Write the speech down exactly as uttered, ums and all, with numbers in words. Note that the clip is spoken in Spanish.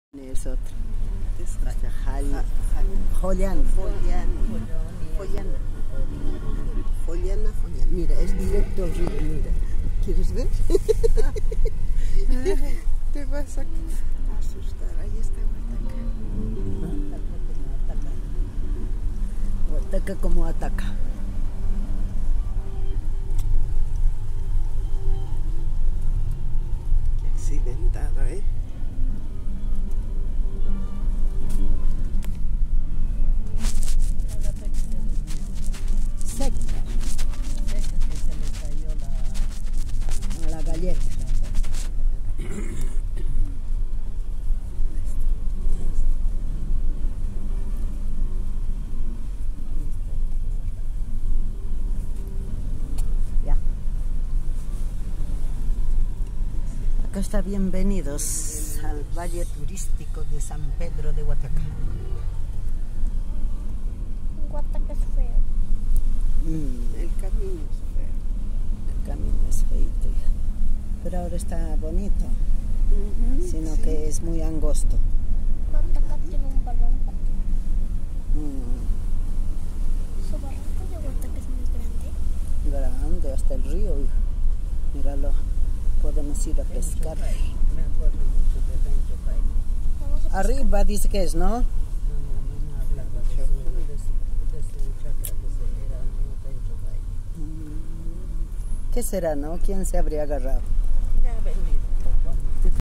Es otro. Es Jaliana. Joliana. Joliana. Joliana. Mira, es directo al río, mira. ¿Quieres ver? Te vas a asustar. Ahí está Huataca. Huataca como ataca. Qué accidentado, ¿eh? Seca. Seca que se le cayó la, A la galleta. Ya. Acá está, bienvenidos al Valle Turístico de San Pedro de Huataca. Huataca es feo. Mm, El camino es feo. el camino es feito, hija. Pero ahora está bonito, Uh-huh, sino sí. que es muy angosto. Huataca tiene un barranco. Mm, Su barranco de Huataca es muy grande. grande, hasta el río, hija. Míralo, podemos ir a pescar. me acuerdo mucho de Benjo Pai. Vamos a Arriba dice que es, ¿no? No, no, mamá hablaba de su, de su, de su chakra, que se era un Benjo Pai. ¿Qué será, no? ¿Quién se habría agarrado?